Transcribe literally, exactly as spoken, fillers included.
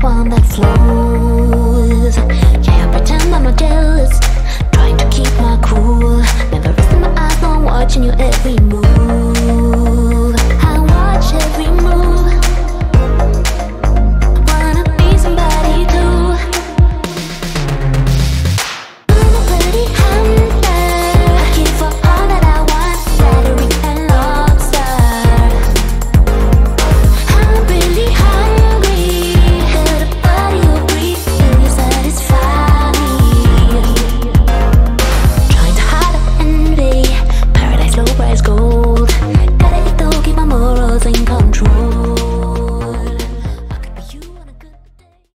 one that flows. Yeah, I pretend I'm not jealous, trying to keep my cool. Never resting my eyes on watching your every move.